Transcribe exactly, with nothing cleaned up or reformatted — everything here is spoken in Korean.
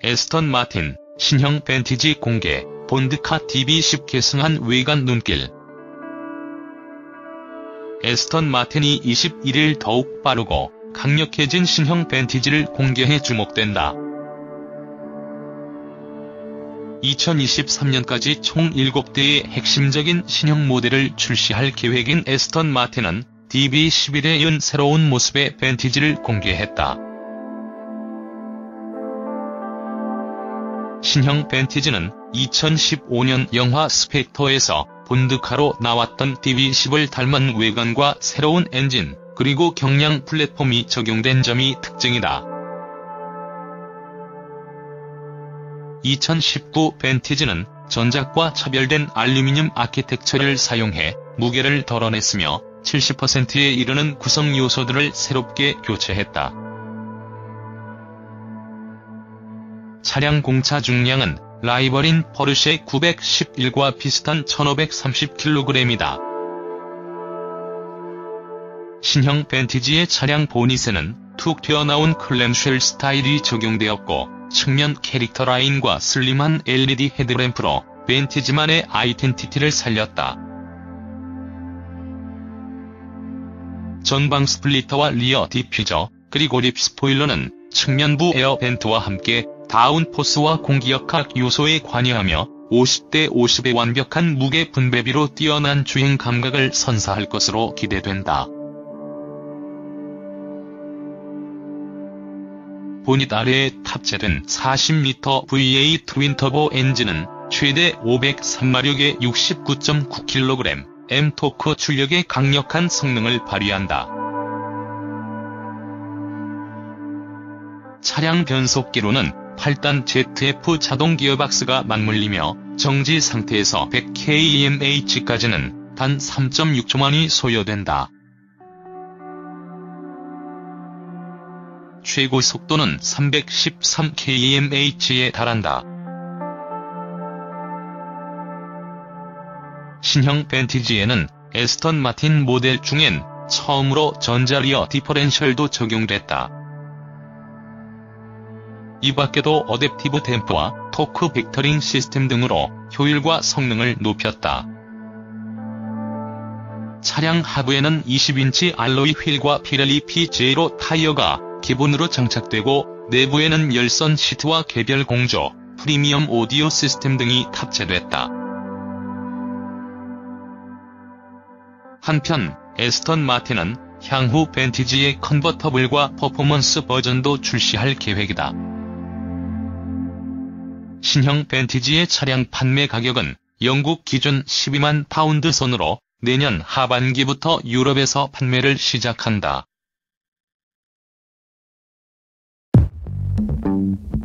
에스턴 마틴 신형 벤티지 공개, 본드카 디비 십 계승한 외관 눈길. 에스턴 마틴이 이십일일 더욱 빠르고 강력해진 신형 벤티지를 공개해 주목된다. 이천이십삼년까지 총 일곱 대의 핵심적인 신형 모델을 출시할 계획인 에스턴 마틴은 디비 십일에 이은 새로운 모습의 벤티지를 공개했다. 신형 벤티지는 이천십오년 영화 스펙터에서 본드카로 나왔던 디비 십을 닮은 외관과 새로운 엔진, 그리고 경량 플랫폼이 적용된 점이 특징이다. 이천십구 벤티지는 전작과 차별된 알루미늄 아키텍처를 사용해 무게를 덜어냈으며 칠십 퍼센트에 이르는 구성 요소들을 새롭게 교체했다. 차량 공차 중량은 라이벌인 포르쉐 구백십일과 비슷한 천오백삼십 킬로그램이다. 신형 벤티지의 차량 보닛에는 툭 튀어나온 클램쉘 스타일이 적용되었고, 측면 캐릭터 라인과 슬림한 엘이디 헤드램프로 벤티지만의 아이덴티티를 살렸다. 전방 스플리터와 리어 디퓨저, 그리고 립 스포일러는 측면부 에어 벤트와 함께 다운포스와 공기역학 요소에 관여하며 오십 대 오십의 완벽한 무게 분배비로 뛰어난 주행 감각을 선사할 것으로 기대된다. 보닛 아래에 탑재된 사십 리터 브이에이트 트윈터보 엔진은 최대 오백삼 마력의 육십구 점 구 킬로그램 엠 토크 출력의 강력한 성능을 발휘한다. 차량 변속기로는 팔 단 제트에프 자동 기어박스가 맞물리며 정지 상태에서 백 킬로미터/시간까지는 단 삼 점 육 초만이 소요된다. 최고 속도는 삼백십삼 킬로미터/시간에 달한다. 신형 벤티지에는 에스턴 마틴 모델 중엔 처음으로 전자 리어 디퍼렌셜도 적용됐다. 이 밖에도 어댑티브 댐프와 토크 벡터링 시스템 등으로 효율과 성능을 높였다. 차량 하부에는 이십 인치 알로이 휠과 피렐리 피 제로 타이어가 기본으로 장착되고, 내부에는 열선 시트와 개별 공조, 프리미엄 오디오 시스템 등이 탑재됐다. 한편 에스턴 마틴은 향후 벤티지의 컨버터블과 퍼포먼스 버전도 출시할 계획이다. 신형 벤티지의 차량 판매 가격은 영국 기준 십이만 파운드 선으로 내년 하반기부터 유럽에서 판매를 시작한다.